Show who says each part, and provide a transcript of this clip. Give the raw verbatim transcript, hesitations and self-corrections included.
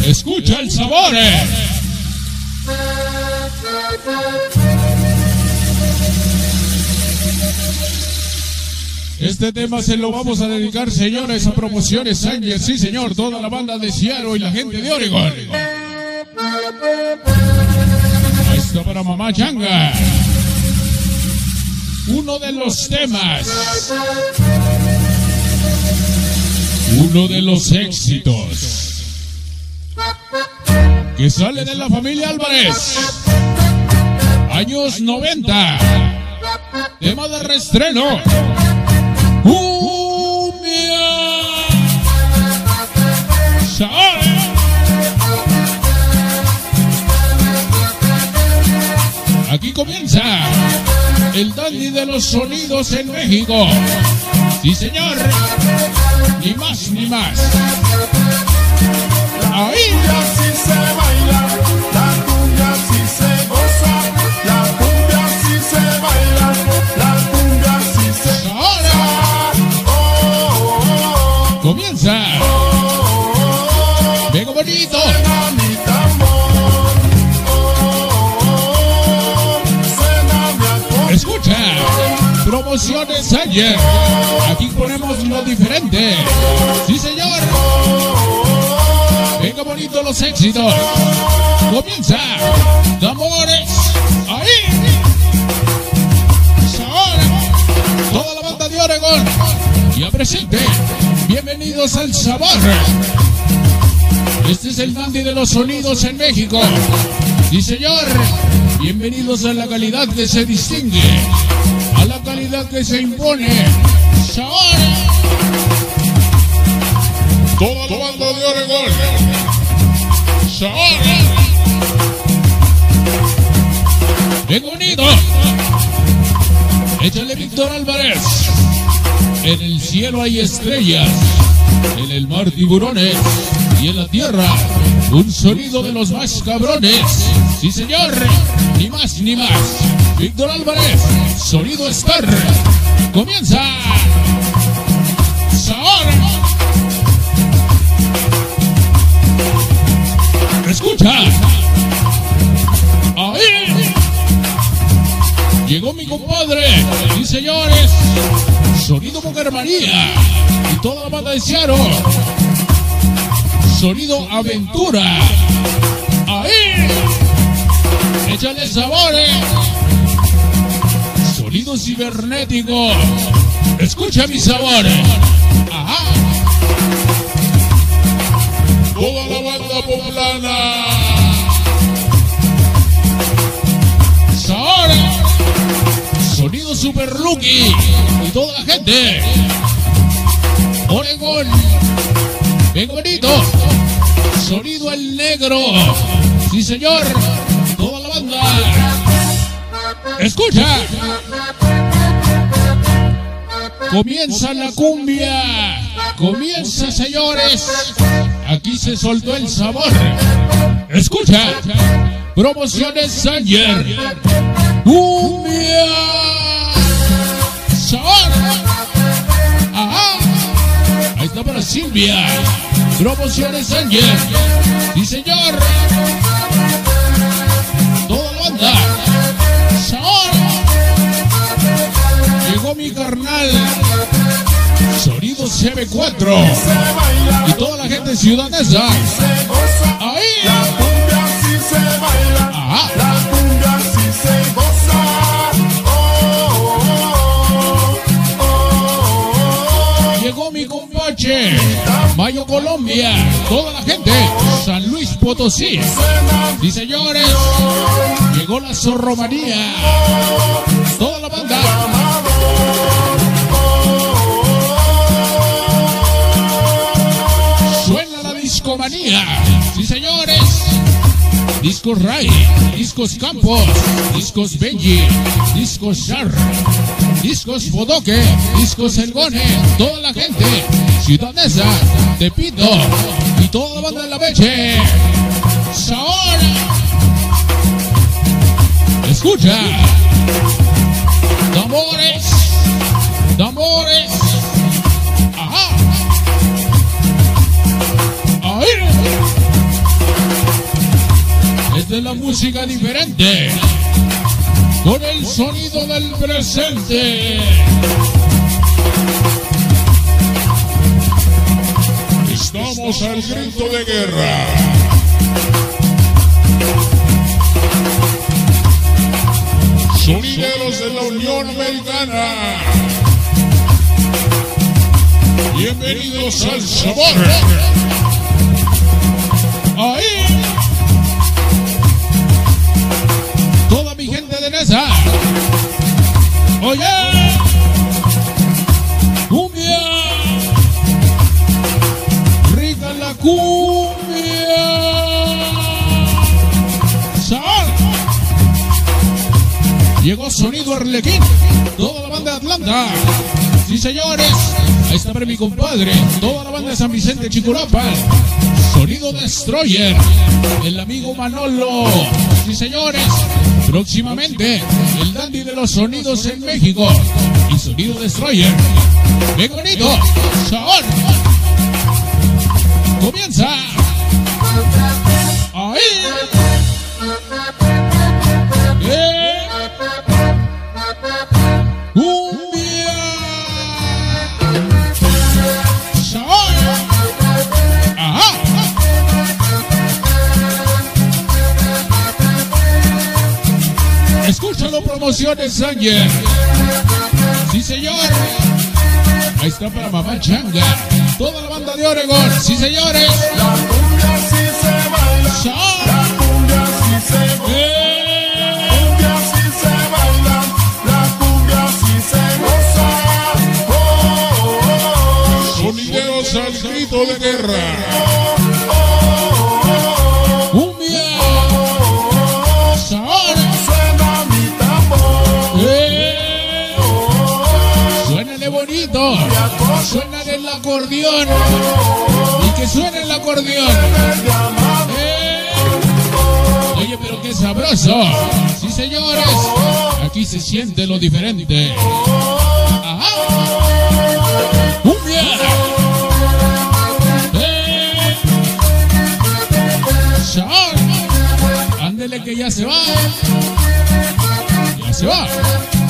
Speaker 1: Escucha el sabor. Este tema se lo vamos a dedicar, señores, a Promociones Sánchez, sí señor, toda la banda de Seattle y la gente de Oregon. Esto para Mamá Changa. Uno de los temas, uno de los éxitos que sale de la familia Álvarez, años noventa, tema de reestreno. Cumbia Sabe. Aquí comienza el dandy de los sonidos en México. Sí, señor. Ni más ni más. Ahí.
Speaker 2: La cumbia sí se baila, la cumbia sí se goza, la cumbia sí se baila, la cumbia sí se goza. Oh, oh, oh.
Speaker 1: Comienza.
Speaker 2: Oh, oh, oh.
Speaker 1: Venga bonito.
Speaker 2: Suena mi tambor. Oh, oh, oh. Suena mi acordeón.
Speaker 1: Escucha. Promociones Sánchez. Aquí ponemos lo diferente. Sí, señor. Venga bonito los éxitos. Comienza. Tambores. Ahí. Ahora. Toda la banda de Oregon. Ya presente. Bienvenidos al sabor. Este es el dandy de los sonidos en México. Sí, señor. Bienvenidos a la calidad que se distingue, a la calidad que se impone. Ahora. Toda la banda de Oregon. Ahora. Venga unido. Échale Víctor Álvarez. En el cielo hay estrellas, en el mar tiburones y en la tierra un sonido de los más cabrones. Sí, señor, ni más ni más. Víctor Álvarez, sonido Star. Comienza. Ahora. Escucha. Ahí. Llegó mi compadre. Sí, señores. Sonido Mujer María. Y toda la banda de Seattle. Sonido Aventura. Ahí. Échale sabores. Sonido cibernético. Escucha mis sabores. Ajá. Toda la banda poblana. Ahora. Sonido Super Lucky. Y toda la gente. Oregon. Bien bonito. Sonido El Negro. Sí, señor. Toda la banda. Escucha. Comienza la cumbia. Comienza, señores. Aquí se soltó el sabor. Escucha. Promociones Sánchez. Cumbia. Sabor. Ajá. Ahí está para Silvia. Promociones Sánchez. Sí, señor. Toda la banda. Sabor. Llegó mi carnal. Sonido C B cuatro. Y toda la gente ciudadesa. Ahí.
Speaker 2: La cumbia sí se baila.
Speaker 1: Ajá.
Speaker 2: La cumbia sí se goza. Oh, oh, oh, oh.
Speaker 1: Llegó mi compadre. Mayo Colombia. Toda la gente. San Luis Potosí. Sí, señores. Llegó la Zorromanía. Toda la banda. Suena la discomanía. Sí, señores. Discos Ray, Discos Campos, Discos Benji, Discos Shar, Discos Bodoque, Discos Elgone, toda la gente, ciudadesa, Tepito y toda la banda de la Beche. Ahora. Escucha. Tambores, tambores. Ajá. Ahí. Esta es la música diferente, con el sonido del presente. Estamos al grito de guerra. Sonideros de la Unión Americana, bienvenidos al sabor. Ahí, toda mi gente de Nesa. Oye, cumbia, rica la cumbia. Sal. Llegó Sonido Arlequín, toda la banda de Atlanta. Sí, señores, ahí está para mi compadre, toda la banda de San Vicente Chiculapa. Sonido Destroyer, el amigo Manolo. Sí, señores, próximamente el dandy de los sonidos en México. Y Sonido Destroyer. ¡Qué bonito! ¡Sabor! ¡Comienza! ¡Ahí! ¡Eh! ¡Cumbia! ¡Sabor! ¡Ajá! Escúchalo, Promociones Sanger. Sí, señor. Ahí está para Mamá Changa. Toda la banda de Oregón. Sí, señores.
Speaker 2: La cumbia sí se baila.
Speaker 1: ¡Sabor!
Speaker 2: La cumbia sí se goza.
Speaker 1: ¡Eh!
Speaker 2: Cumbia sí se baila. La cumbia sí se goza. Oh, oh, oh.
Speaker 1: Sonideros al grito de guerra.
Speaker 2: Oh, oh, oh.
Speaker 1: ¡Cumbia! ¡Sabor!
Speaker 2: Suena mi tambor.
Speaker 1: ¡Eh! Suénale bonito. Suénale el acordeón. Y que suene el acordeón. ¡Eh! Oye, pero qué sabroso. Sí, señores. Aquí se siente lo diferente. Ajá. ¡Cumbia! ¡Eh! ¡Sabor! Ándele que ya se va. Ya se va.